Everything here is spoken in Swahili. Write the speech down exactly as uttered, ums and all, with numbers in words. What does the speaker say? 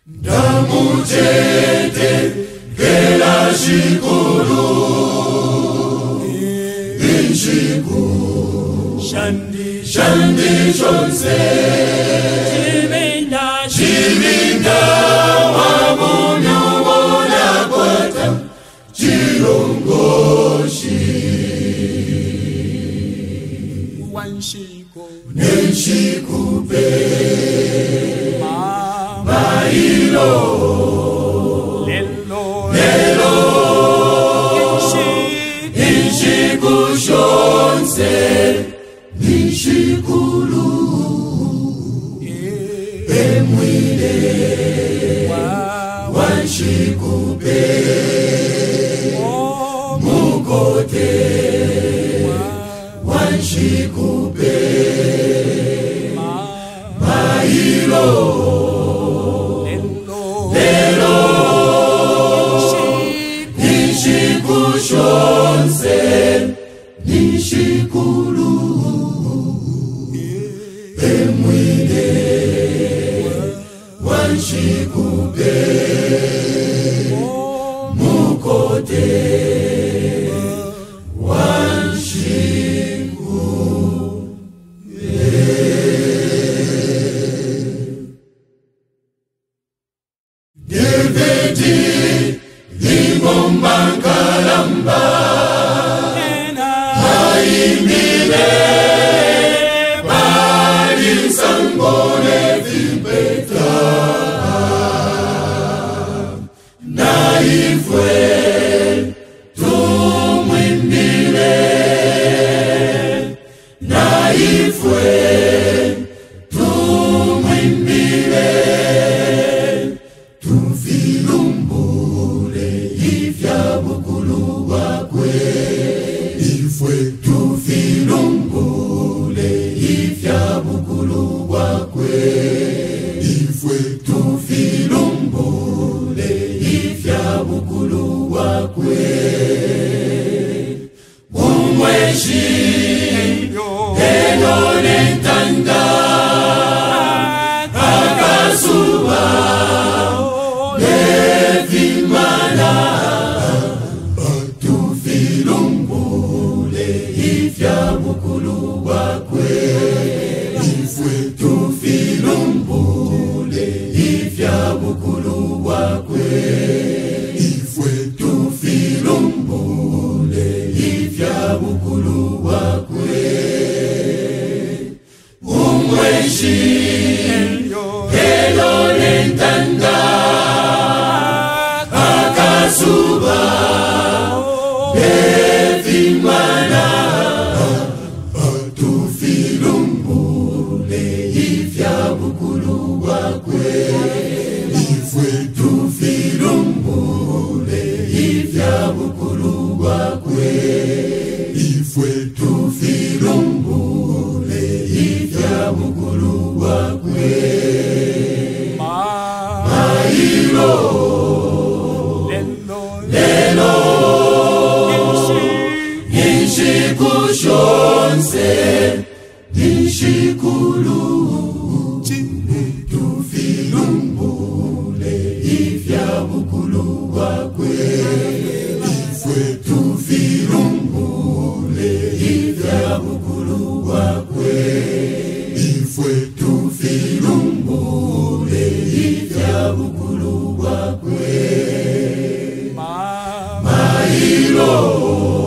Damu chete kela shikulu Inshiku Shandi Shandi Chonse Chiminda Chiminda Wamunyu Wona Kwata Chilongoshi Wanshiko Nenshiku Pe Mailo Lelo Lelo Inshiku Shonse Nishikulu Emwile Wanshikupe Mukote Wanshikupe Mailo Lelo Nishiku Shonse Nishikulu Emwile Wanshikupe Mukote Wanshikupe Deveti Limomba Kalamba Haimile Sangone Vipeta Naifwe Tumwimbile Naifwe Tumwimbile Tufilumbule Ifya bukulu wakwe Ifwe Tufilumbule Ifya bukulu wakwe Ifwe tufilumbule Ifya bukulu wakwe Umweshi Elo nentanda Akasuba Levimana Tufilumbule Ifya bukulu wakwe Ifwe tufilumbule Ifya bukulu wakwe Ifwe tufilumbule Ifya bukulu wakwe Umweshi Elo nentanda Akasuba Levimana Tufilumbule Ifya bukulu wakwe Ifwe tufilumbule Ifya bukulu wakwe Ifwe tufilumbule Ifya bukulu wakwe Mailo Lelo Inshiku Shonse Nishikulu Tufilumbule Ifya bukulu wakwe Ifwe tufilumbule Ifya bukulu wakwe Ifwe tufilumbule Ifya bukulu wakwe Mailo